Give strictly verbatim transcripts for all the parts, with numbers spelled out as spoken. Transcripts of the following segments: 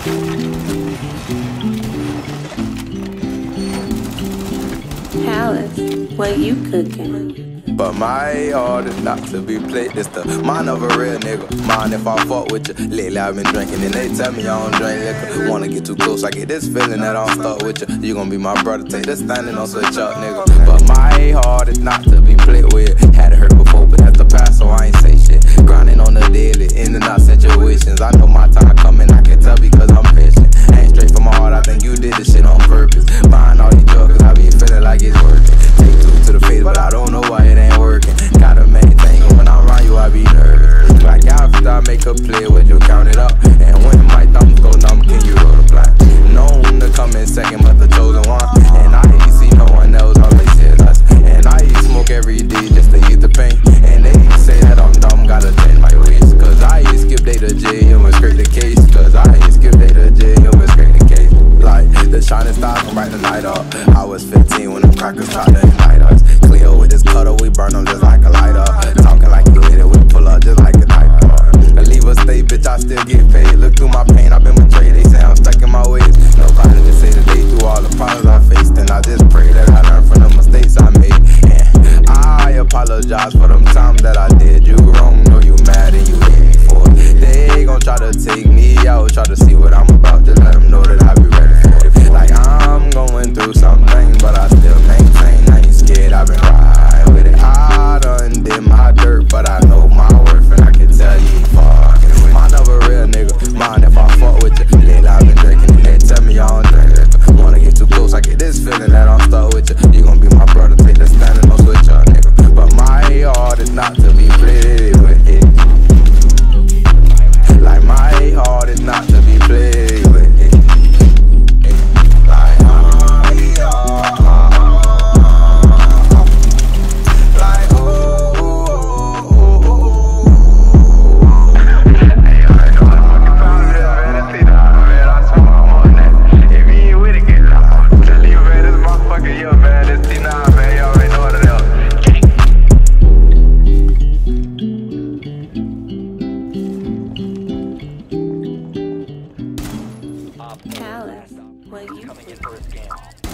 Palace, what you cooking? But my heart is not to be played. This the mind of a real nigga. Mind if I fuck with you. Lately I've been drinking and they tell me I don't drink liquor. Wanna get too close, I get this feeling that I'm stuck with you. You gon' be my brother, take this standing on switch up, nigga. But my heart is not to be played with. Had it hurt before, but that's the past, so I ain't say shit. Grinding on the daily, in and out situations. I know my time coming, I can tell because I'm patient. Ain't straight from my heart, I think you did this shit on purpose. Buying all these drugs, I be feeling like it's working. Take two to the face, but I don't know why it ain't working. Gotta maintain, when I'm around you, I be nervous. Like after I make a play with you, count it up. And when my thumbs go numb, can you roll the plan? Known to come in second, but the chosen one. And I ain't see no one else, all they say is us. And I eat smoke every day just to eat the pain. And they say that I'm dumb, gotta change my ways. Cause I ain't skip day to J, you must scrape the case. Cause I ain't skip day to J, you must scrape the case. Like the shining stars can bright the night up. I was fifteen when them crackers tried to ignite us. Cleo with this cutter, we burn them just like a lighter. Talking like you hit it, we pull up just like a knife. Leave a state, bitch, I still get paid. Look through my pain, I've been betrayed. They say I'm stuck in my ways. Nobody to say that they through all the problems I faced. And I just pray that I learn from the mistakes I made. And I apologize for them times that I did you wrong. Know you mad and you hate me for it. They gon' try to take me out, try to see what I'm about. Just let them know that I be ready for it. Like I'm going through something, but I still maintain. I ain't scared, I've been riding with it. I done did my dirt, but I know my worth, and I can tell you fucking with. Mind of a real nigga, mind if I fuck with you. Lately I've been drinking and they tell me I don't drink liquor. Wanna get too close, I get this feeling that I'm stuck with you. You gon' be my brother, take the standing, no switch up, nigga. But my heart is not to be played with it. Like my heart is not to be played with it. Like my heart. Like oh. Hey, I know I'm fucking proud of this, man. I see that, man. I swear I'm on that. If you ain't with it, get loud. Tell you, man, this motherfucker, yo, man. This T nine, man. You already know what it is. Palace, what you Coming in for a scan.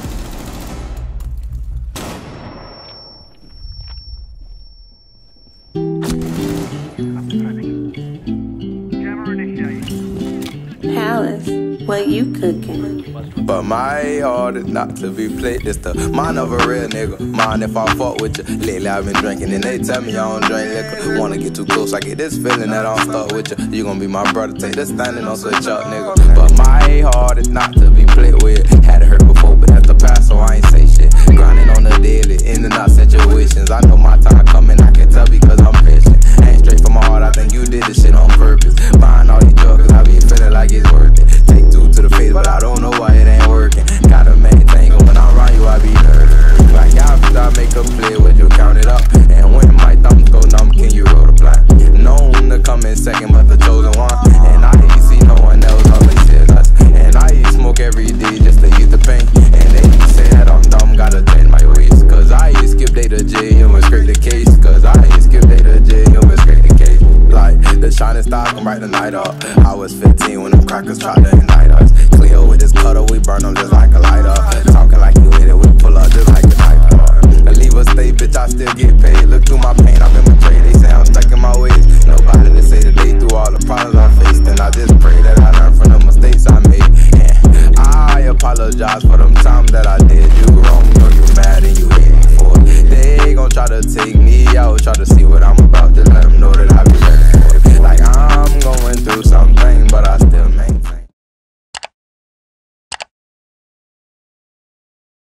Palace, what you cooking? But my heart is not to be played. This the mind of a real nigga. Mind if I fuck with you. Lately I've been drinking and they tell me I don't drink liquor. Wanna get too close, I get this feeling that I'm stuck with you. You gon' be my brother, take this standing on switch up, nigga. But my heart is not to be played with. Had it hurt before, but that's the past, so I ain't say shit. Grinding on the daily, in and out situations. I know my time coming, I can tell because I'm patient. Ain't straight from my heart, I think you did this shit on purpose. Buying all these drugs, I be feeling like it's worth it. Take two to the face, but I don't know why it ain't working. Gotta maintain, when I'm around you, I be nervous. Like after I make a play with you, count it up. And when my thumbs go numb, can you roll the plan? Known to come in second, but the chosen one. And I ain't see no one else, all they say is us. And I eat smoke every day just to eat the pain. And they say that I'm dumb, gotta change my ways. Cause I ain't skip day to J, you must scrape the case. Cause I ain't skip day to J, you must scrape the case. Like the shining stars can bright the night up. I was fifteen when them crackers tried to ignite us. Cleo with this cutter, we burn them just like a lighter. Talking like you hit it, we pull up just like a knife. Leave a state, bitch, I still get paid. Look through my pain, I've been betrayed. They say I'm stuck in my ways. Nobody to say that they through all the problems I faced. And I just